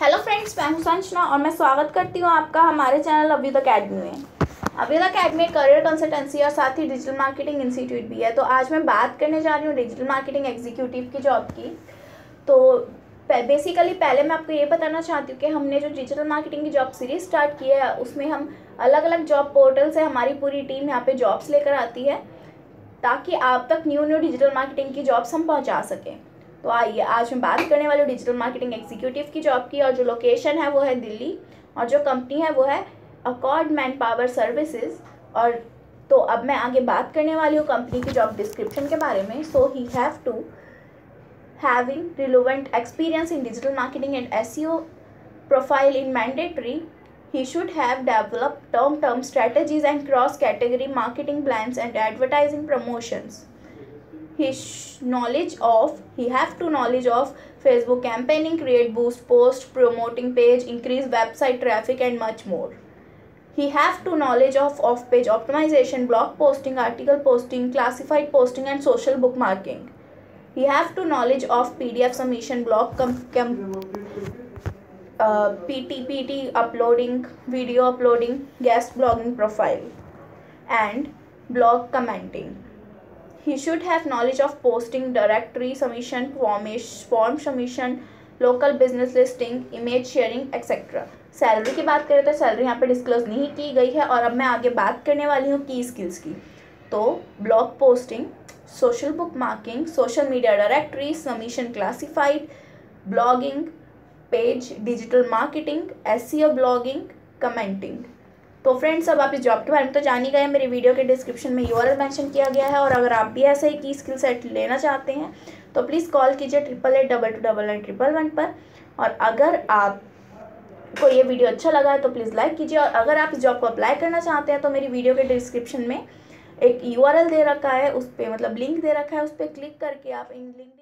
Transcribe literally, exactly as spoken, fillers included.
Hello friends, मैं हूं संजना और मैं स्वागत करती हूं आपका हमारे चैनल अव्युद अकेडमी में। अव्युद अकेडमी करियर कंसल्टेंसी और साथ ही डिजिटल मार्केटिंग इंस्टीट्यूट भी है। तो आज मैं बात करने जा रही हूं डिजिटल मार्केटिंग एग्जीक्यूटिव की जॉब की। तो बेसिकली पहले मैं आपको ये बताना चाहती हूँ कि हमने जो डिजिटल मार्केटिंग की जॉब सीरीज स्टार्ट की है उसमें हम अलग अलग जॉब पोर्टल से हमारी पूरी टीम यहाँ पे जॉब्स लेकर आती है ताकि आप तक न्यू न्यू डिजिटल मार्केटिंग की जॉब्स हम पहुँचा सकें। तो आइए आज मैं बात करने वाली हूँ डिजिटल मार्केटिंग एग्जीक्यूटिव की जॉब की, और जो लोकेशन है वो है दिल्ली और जो कंपनी है वो है अकॉर्ड मैनपावर सर्विसेज। और तो अब मैं आगे बात करने वाली हूँ कंपनी की जॉब डिस्क्रिप्शन के बारे में। So he have to having relevant experience in digital marketing and S E O profile in mandatory. He should have developed long-term strategies and cross-category marketing plans and advertising promotions. His knowledge of he have to knowledge of Facebook campaigning, create boost post, promoting page, increase website traffic and much more. He have to knowledge of off-page optimization, blog posting, article posting, classified posting and social bookmarking. He have to knowledge of P D F submission, blog com, com uh, P T P T uploading, video uploading, guest blogging profile and blog commenting. He should have knowledge of posting, directory submission, form submission, local business listing, image sharing, et cetera. Salary की बात करें तो salary यहाँ पे disclose नहीं की गई है। और अब मैं आगे बात करने वाली हूँ की स्किल्स की। तो blog posting, social book marking, social media directory submission, classified blogging page, digital marketing, S E O blogging, commenting. तो फ्रेंड्स, अब आप इस जॉब के बारे में तो जान ही गए। मेरे वीडियो के डिस्क्रिप्शन में यू आर एल मेंशन किया गया है। और अगर आप भी ऐसे ही की स्किल सेट लेना चाहते हैं तो प्लीज़ कॉल कीजिए triple eight double two double nine triple one पर। और अगर आपको ये वीडियो अच्छा लगा है तो प्लीज़ लाइक कीजिए। और अगर आप इस जॉब को अप्लाई करना चाहते हैं तो मेरी वीडियो के डिस्क्रिप्शन में एक यू आर एल दे रखा है, उस पर मतलब लिंक दे रखा है, उस पर क्लिक करके आप इन लिंक